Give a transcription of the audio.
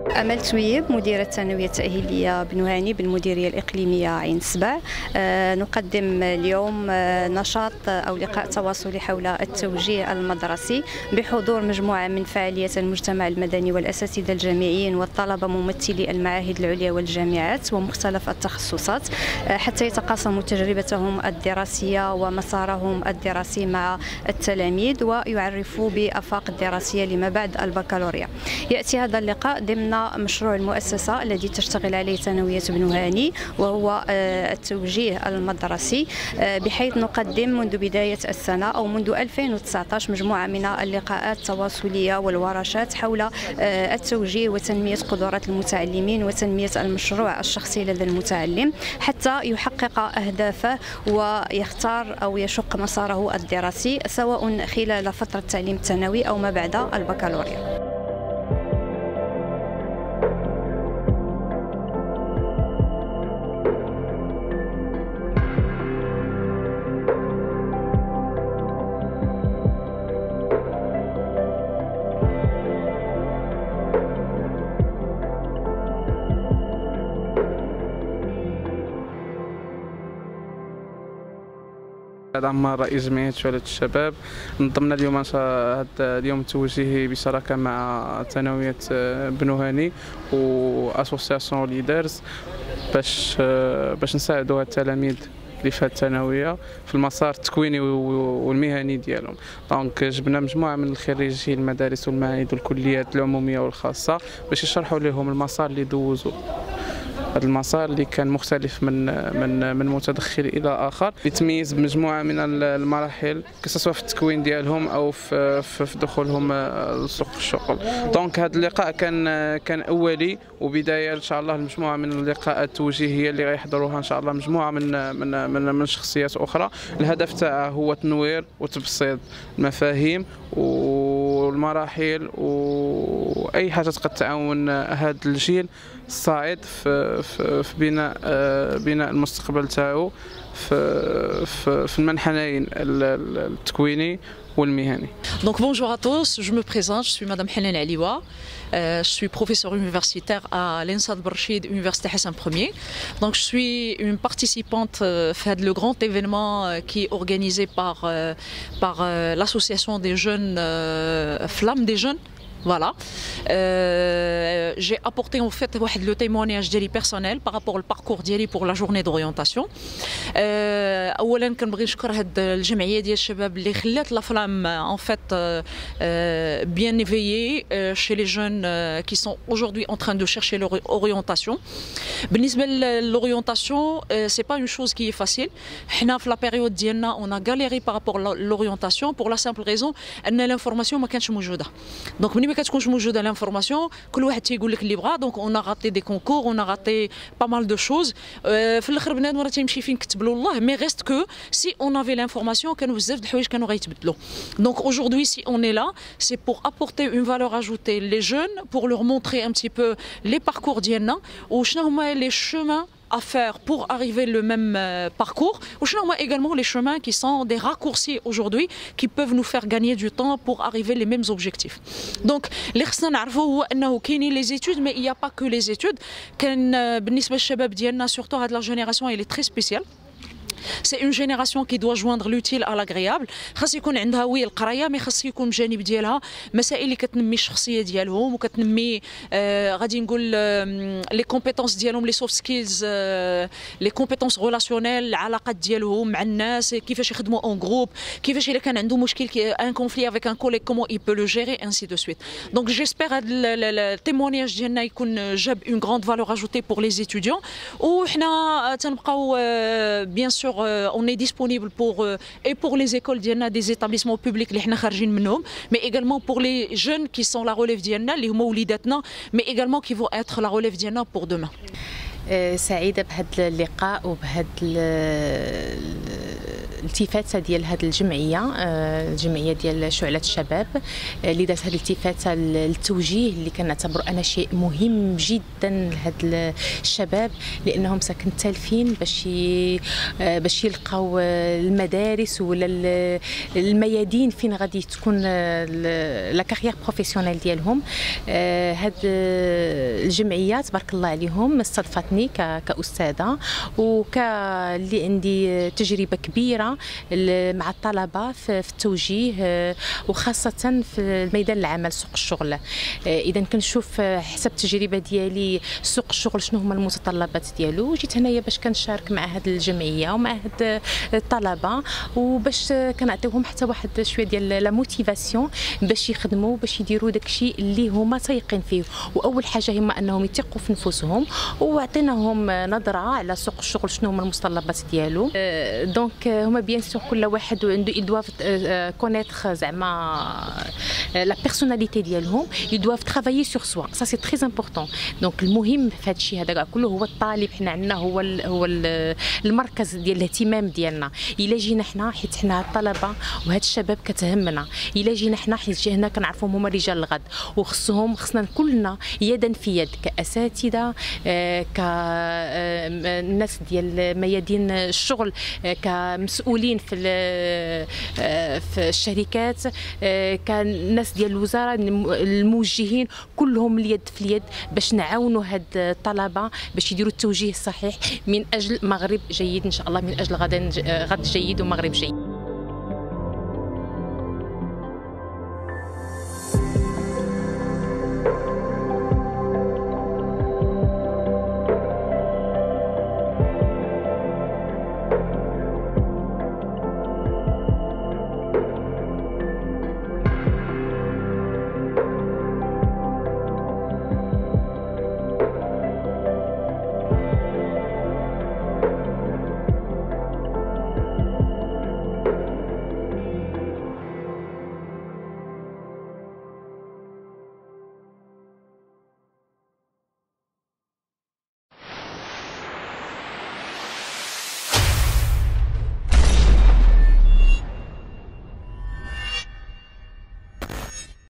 أمل تويب، مديرة الثانوية التأهيلية بنوهاني بالمديرية الإقليمية عين سبع. نقدم اليوم نشاط أو لقاء تواصلي حول التوجيه المدرسي بحضور مجموعة من فعاليات المجتمع المدني والأساتذة الجامعيين والطلبة ممثلي المعاهد العليا والجامعات ومختلف التخصصات حتى يتقاسموا تجربتهم الدراسية ومسارهم الدراسي مع التلاميذ ويعرفوا بآفاق الدراسية لما بعد البكالوريا. يأتي هذا اللقاء ضمن مشروع المؤسسة الذي تشتغل عليه ثانوية بنوهاني وهو التوجيه المدرسي، بحيث نقدم منذ بداية السنة أو منذ 2019 مجموعة من اللقاءات التواصلية والورشات حول التوجيه وتنمية قدرات المتعلمين وتنمية المشروع الشخصي لدى المتعلم حتى يحقق أهدافه ويختار أو يشق مساره الدراسي سواء خلال فترة التعليم الثانوي أو ما بعد البكالوريا. عمار رئيس جمعية شعلة الشباب. نظمنا اليوم هذا اليوم التوجيهي بشراكة مع ثانوية بنوهاني وأسوسياسيون ليدرز باش نساعدوا التلاميذ اللي في الثانوية في المسار التكويني والمهني ديالهم. دونك جبنا مجموعة من الخريجي المدارس والمعاهد والكليات العمومية والخاصة باش يشرحوا لهم المسار اللي دوزوا، هذا المسار اللي كان مختلف من متدخل الى اخر، يتميز بمجموعه من المراحل سواء في التكوين ديالهم او في دخولهم لسوق الشغل. دونك هذا اللقاء كان اولي وبدايه ان شاء الله لمجموعه من اللقاءات التوجيهيه اللي غيحضروها ان شاء الله مجموعه من شخصيات اخرى. الهدف تاعها هو تنوير وتبسيط المفاهيم والمراحل واي حاجه تقدر تعاون هذا الجيل الصاعد في بناء المستقبل تاعو في المنحنيين التكويني والمهني. Donc bonjour à tous, je me présente, je suis Madame Hélène Aliwa, je suis professeure universitaire à l'ENSA de Barchid, Université Hassan Ier. Donc je suis une participante à le grand événement qui est organisé par l'association des jeunes Flammes des jeunes. Voilà. J'ai apporté en fait le témoignage personnel par rapport au parcours pour la journée d'orientation. اولا كنبغي نشكر هاد الجمعيه ديال الشباب اللي خلات لا فلام en fait bien éveillée chez les jeunes qui sont aujourd'hui en train de chercher leur orientation. بالنسبه l'orientation c'est pas une chose qui est facile. حنا في la période ديالنا on a galéré par rapport à l'orientation pour la simple raison ان l'information ما كانتش موجوده. Donc ما كتكونش موجوده لانفورماسيون كل واحد تيقول لك اللي بغا. دونك اون غاتي دي كونكور اون غاتي با مال دو شوز. في الاخر بنادم راه تيمشي فين كتب له الله مي ريست كو سي اون افي لانفورماسيون كانوا بزاف د الحوايج كانوا غيتبدلوا. دونك aujourd'hui si on est là c'est pour apporter une valeur ajoutée les jeunes pour leur montrer un petit peu les parcours ديالنا وشنو هما les chemins à faire pour arriver le même parcours ou également les chemins qui sont des raccourcis aujourd'hui qui peuvent nous faire gagner du temps pour arriver les mêmes objectifs. Donc اللي خصنا نعرفوا هو انه كاينين les études mais il n'y a pas que les études. كان بالنسبه للشباب ديالنا surtout هاد la génération elle est très spéciale. C'est une génération qui doit joindre l'utile à l'agréable. خاص يكون عندها وي القرايه مي خاص يكون بجانب ديالها مسائل اللي كتنمي الشخصيه ديالهم وكتنمي غادي نقول لي كومبيتونس ديالهم لي سوفت سكيلز لي كومبيتونس ريلاسيونيل العلاقات ديالهم مع الناس كيفاش يخدموا اون جروب كيفاش الا كان عنده مشكل ان كونفلي افيك ان كوليك كومون اي بو لو جيري انسي دو سويت. دونك جيسبر هذا التيمونياج ديالنا يكون جاب اون غراند فالور اجوتي بور لي ستوديون وحنا تنبقاو بيان سور on est disponible et pour les écoles ديالنا des établissements publics اللي حنا خارجين منهم mais également pour les jeunes qui sont la relève ديالنا اللي هما وليداتنا mais également qui vont être la relève ديالنا pour demain. سعيدة بهذا اللقاء وبهذا الالتفاته ديال هذه الجمعيه ديال شعلة الشباب اللي دارت هذه الالتفاته للتوجيه اللي كنعتبر انا شيء مهم جدا لهاد الشباب، لانهم ساكن تالفين باش يلقاو المدارس ولا الميادين فين غادي تكون لا كارير بروفيسيونيل ديالهم. هاد الجمعيه تبارك الله عليهم استضافتني كاستاذه اللي عندي تجربه كبيره مع الطلبه في التوجيه وخاصه في ميدان العمل سوق الشغل. اذا كنشوف حسب التجربه ديالي سوق الشغل شنو هما المتطلبات ديالو، جيت هنايا باش كنشارك مع هذه الجمعيه ومع هاد الطلبه وباش كنعطيوهم حتى واحد شويه ديال لا موتيفاسيون باش يخدموا باش يديروا داكشي اللي هما تايقين فيه. واول حاجه هما انهم يثقوا في نفوسهم، وعطيناهم نظره على سوق الشغل شنو هما المتطلبات ديالو. دونك هما بيان سور كل واحد عنده يدواف كونيتر زعما لا بيرسوناليتي ديالهم، يدواف ترافايي سور سوا، سا سي تري امبورطون. دونك المهم في هذا الشيء هذا كله هو الطالب، حنا عندنا هو المركز ديال الاهتمام ديالنا. الا جينا حنا حيت حنا الطلبه وهاد الشباب كتهمنا، الا جينا حنا حيت هنا كنعرفوهم هما رجال الغد، خصنا كلنا يدا في يد كاساتذه كالناس ديال ميادين الشغل كمسؤولين في الشركات كالناس ديال الوزاره الموجهين، كلهم اليد في اليد باش نعاونوا هاد الطلبه باش يديروا التوجيه الصحيح من اجل مغرب جيد ان شاء الله، من اجل غد جيد ومغرب جيد.